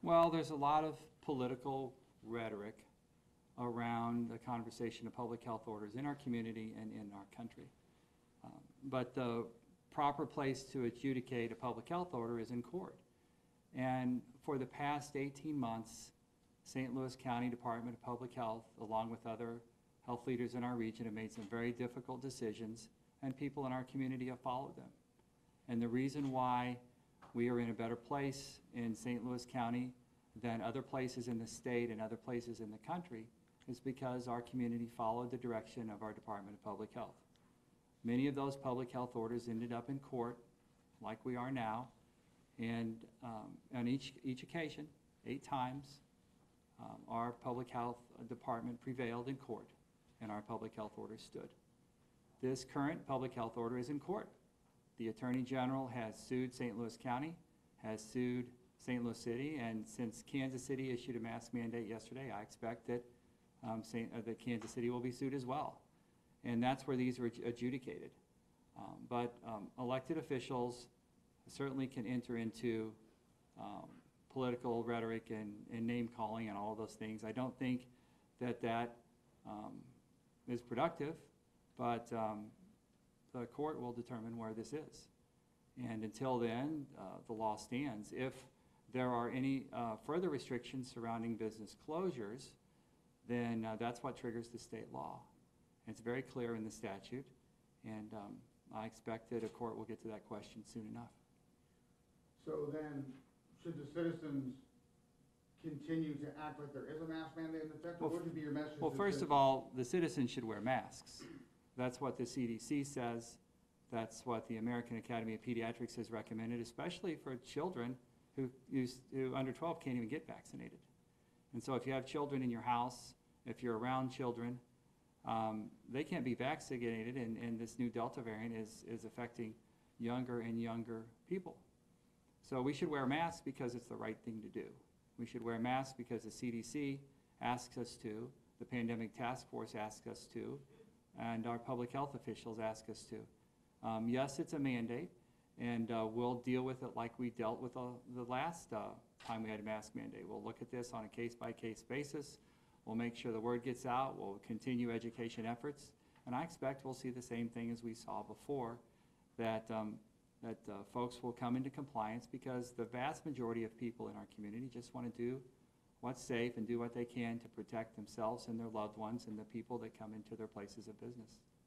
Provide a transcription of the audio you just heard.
Well, there's a lot of political rhetoric around the conversation of public health orders in our community and in our country. But the proper place to adjudicate a public health order is in court. And for the past 18 months, St. Louis County Department of Public Health, along with other health leaders in our region, have made some very difficult decisions, and people in our community have followed them. And the reason why we are in a better place in St. Louis County than other places in the state and other places in the country is because our community followed the direction of our Department of Public Health. Many of those public health orders ended up in court, like we are now, and on each occasion, 8 times, our public health department prevailed in court, and our public health order stood. This current public health order is in court. The Attorney General has sued St. Louis County, has sued St. Louis City, and since Kansas City issued a mask mandate yesterday, I expect that that Kansas City will be sued as well. And that's where these are adjudicated. But elected officials certainly can enter into political rhetoric and name calling and all of those things. I don't think that that is productive, but the court will determine where this is. And until then, the law stands. If there are any further restrictions surrounding business closures, then that's what triggers the state law. And it's very clear in the statute, and I expect that a court will get to that question soon enough. So then, should the citizens continue to act like there is a mask mandate in effect, or what would be your message? Well, first of all, the citizens should wear masks. That's what the CDC says. That's what the American Academy of Pediatrics has recommended, especially for children who under 12 can't even get vaccinated. And so if you have children in your house, if you're around children, they can't be vaccinated, and this new Delta variant is affecting younger and younger people. So we should wear masks because it's the right thing to do. We should wear masks because the CDC asks us to, the Pandemic Task Force asks us to, and our public health officials ask us to. Yes, it's a mandate, and we'll deal with it like we dealt with the last time we had a mask mandate. We'll look at this on a case-by-case basis. We'll make sure the word gets out. We'll continue education efforts, and I expect we'll see the same thing as we saw before, that folks will come into compliance because the vast majority of people in our community just want to do what's safe and do what they can to protect themselves and their loved ones and the people that come into their places of business.